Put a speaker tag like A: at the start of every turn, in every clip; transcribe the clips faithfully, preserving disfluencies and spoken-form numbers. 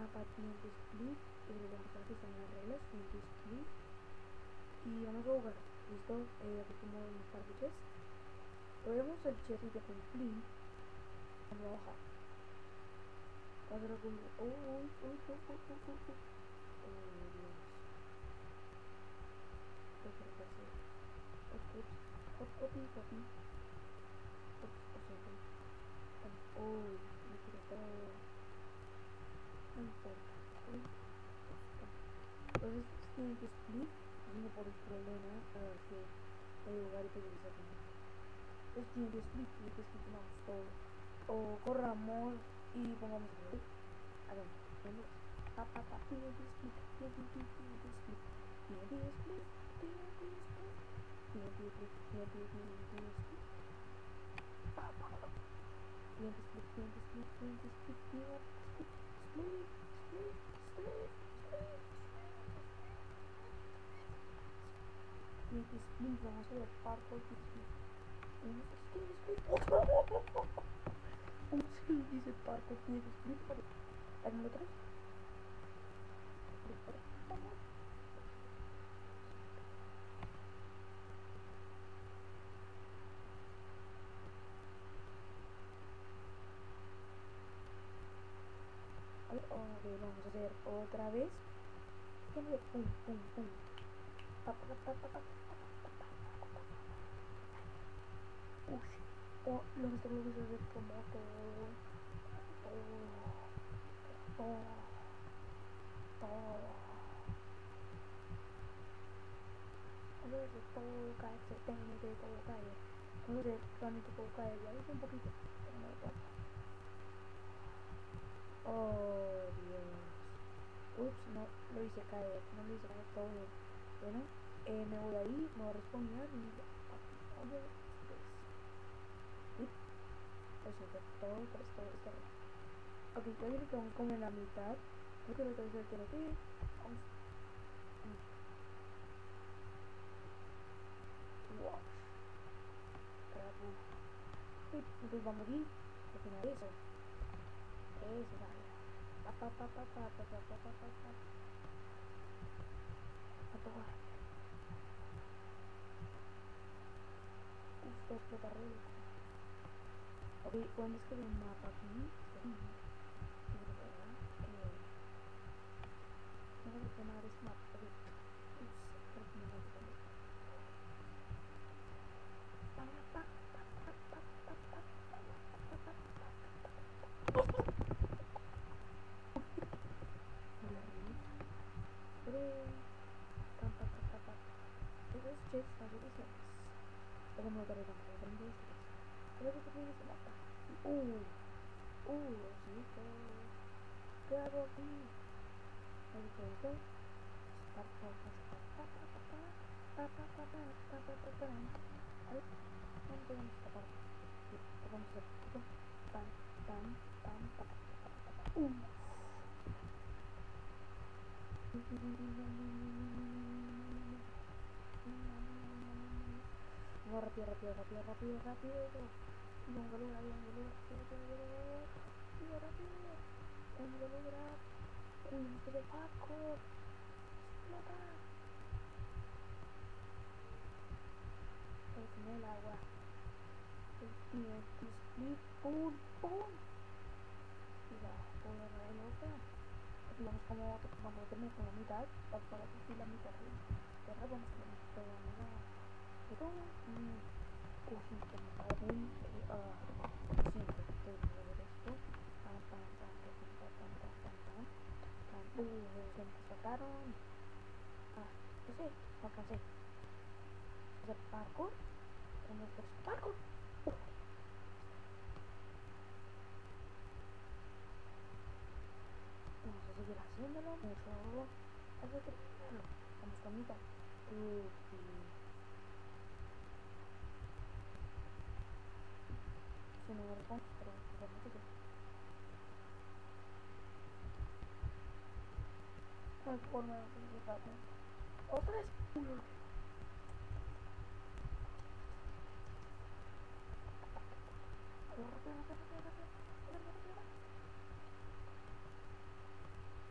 A: mapa T N T Split, y lo vamos a hacer en las reglas T N T Split, y vamos a jugar, listo, eh, aquí como un par de chests, probemos el chest y de cumplir, vamos a bajar, vamos a hacer algo, uy, uy, uy, uy, uy, uy, uy, uy, oh Dios, ¿qué quiero hacer? Ups, ups, ups, copy, copy, ups, lo siento, oh, me quiero todo, no importa, uy, entonces tienen que split, no por el problema, uh, que de jugar y pedir esa gente. Entonces tienen que split, tienen que split todo, o corramos y pongamos el hagamos, vemos, pa, pa, pa, tienen que split, tienen que split, tienen que split, tienen que split, tienen que split, tienen que split, tienen que split, tienen que split, pa, pa, pa, tienen que split, tienen que split, tienen que split, tienen que split, split, split, split, split, tienen que split, vamos a ver parkour, tienen que split, tienen que split, ¿cómo se dice parkour, tienen que split, háganlo otra vez, vamos. Ok, vamos a hacer otra vez. Pum, pum, pum. Pa, pa, pa, pa, pa, uy, oh, lo que tengo que hacer como todo, todo, todo, todo. Vamos a hacer todo caer, técnicamente todo caer. Vamos a hacer realmente todo caer, ya hice un poquito, pero no importa. Oh, Dios. Ups, no lo hice caer, no lo hice caer todo. Bueno, eh, me voy ahí, me voy a responder y ya. Oye, pues. Lo siento, todo, todo, todo está bien. Ok, todavía nos quedamos como en la mitad. Creo que lo tengo que hacer aquí. Vamos. Wow. Bravo. Sí, entonces vamos aquí. Al final eso. Eso, vale. Pa, pa, pa, pa, pa, pa, pa, pa, pa, pa, pa. A tocar. Uf, todo explota re loco. Ok, podemos escribir un mapa aquí. Sí. Y de verdad, eh. No sé qué llamar este mapa. Ok. Ups, creo que me voy a poner. Pa, pa, pa, pa, pa, pa, pa, pa, pa, pa, pa. Hola, Rita. Pero. Pa, pa, pa, pa, pa. Esos chests están suficientes. Pero no te regalan, no te regalan. Creo que te pides el mapa. Uh, uh, osito. ¿Qué hago aquí? El juego. Pa, pa, pa, pa, pa, pa, pa, pa, pa, pa, pa, pa, pa, pa, pa. A ver, ¿dónde podemos escapar? Vamos a hacer esto. Pam, pam, pam, pam, pam. Uh. No, rápido, rápido, rápido, rápido, rápido. No lo logra, no lo logra, rápido, rápido. No lo logra. Uy, no se ve parkour. Explota. Es en el agua. El T N T Split. Pum, pum. Y la joder re loca. Aquí vamos como, vamos a terminar con la mitad. Vamos para aquí la mitad. De verdad vamos a terminar todo. De todo. Uy, sí, que me cago en... Ah, siempre tengo que ver esto. Pam, pam, pam, pam, pam, pam, pam, pam, pam. Pam. Uh, se me sacaron. Ah, no sé, no alcancé. Hacer parkour. Tenemos que hacer parkour. Uh. Vamos a seguir haciéndolo mucho hasta terminarlo. Vamos con mitad. Uh, sí. Si no me respondo, pero bueno, que sí. No hay forma de utilizarlo. Otra vez. Uy. Rápido, rápido, rápido, rápido, rápido, rápido, rápido.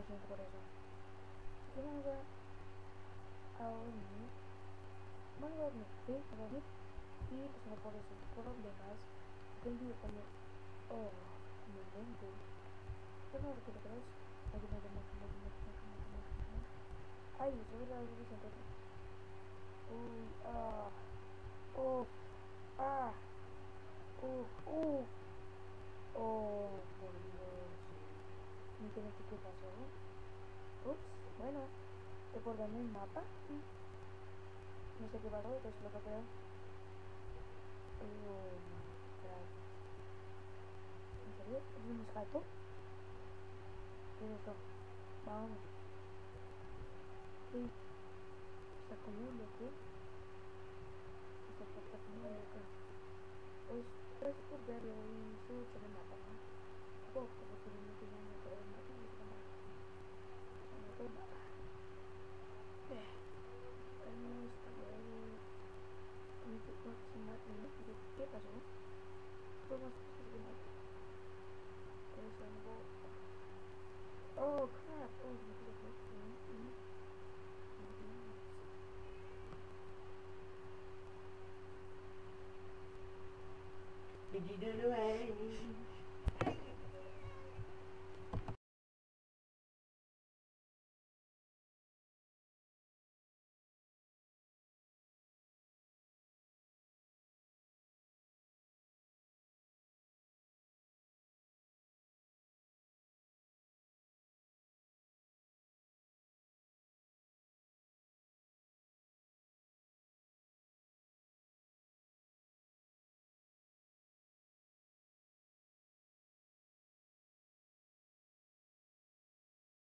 A: siento por eso. Así que vamos a, a dormir. Vamos a dormir, ¿sí? A dormir. Y pasando por esos problemas, el día como, oh, mi mente. Yo no recuerdo qué es. Ay, no, no, no, no, no, no, no, no, no. Ay, eso es la suficiente. Uy, ah, oh, ah, uh, uh, oh, por Dios. No entiendo qué pasó. Ups, bueno, recordando el mapa. No sé qué pasó, entonces lo que creo. Oh my god. ¿En serio? ¿Es un escato? ¿Qué es esto? Vamos. Sí. Está como loco. Está, está, está como loco. Pues, gracias por verlo y escuchar el mapa, ¿no? Poco, porque no me tenía ni por el mapa y el mapa. No por el mapa. Eh, bueno, hasta luego. Mi próxima, ¿qué pasó? ¿Cómo es posible? There's algo. Oh crap! Oh, no puedo creer.
B: Did you do the right?